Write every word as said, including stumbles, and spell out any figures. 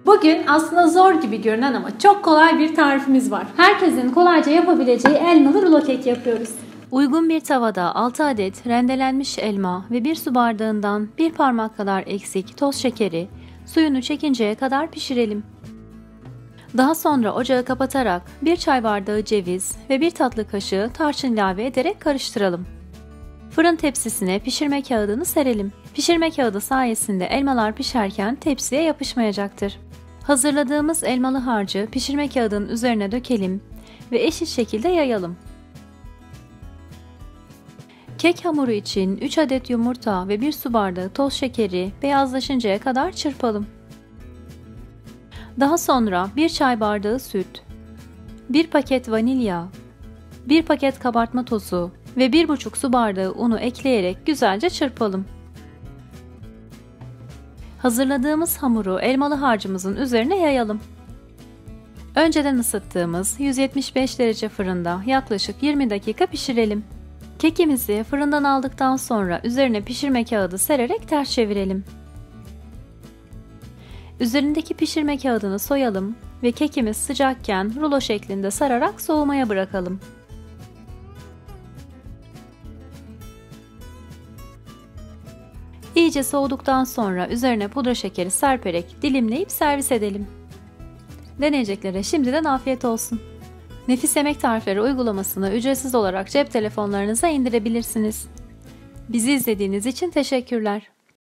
Bugün aslında zor gibi görünen ama çok kolay bir tarifimiz var. Herkesin kolayca yapabileceği elmalı rulo kek yapıyoruz. Uygun bir tavada altı adet rendelenmiş elma ve bir su bardağından bir parmak kadar eksik toz şekeri suyunu çekinceye kadar pişirelim. Daha sonra ocağı kapatarak bir çay bardağı ceviz ve bir tatlı kaşığı tarçın ilave ederek karıştıralım. Fırın tepsisine pişirme kağıdını serelim. Pişirme kağıdı sayesinde elmalar pişerken tepsiye yapışmayacaktır. Hazırladığımız elmalı harcı pişirme kağıdının üzerine dökelim ve eşit şekilde yayalım. Kek hamuru için üç adet yumurta ve bir su bardağı toz şekeri beyazlaşıncaya kadar çırpalım. Daha sonra bir çay bardağı süt, bir paket vanilya, bir paket kabartma tozu ve bir buçuk su bardağı unu ekleyerek güzelce çırpalım. Hazırladığımız hamuru elmalı harcımızın üzerine yayalım. Önceden ısıttığımız yüz yetmiş beş derece fırında yaklaşık yirmi dakika pişirelim. Kekimizi fırından aldıktan sonra üzerine pişirme kağıdı sererek ters çevirelim. Üzerindeki pişirme kağıdını soyalım ve kekimiz sıcakken rulo şeklinde sararak soğumaya bırakalım. İyice soğuduktan sonra üzerine pudra şekeri serperek dilimleyip servis edelim. Deneyeceklere şimdiden afiyet olsun. Nefis Yemek Tarifleri uygulamasını ücretsiz olarak cep telefonlarınıza indirebilirsiniz. Bizi izlediğiniz için teşekkürler.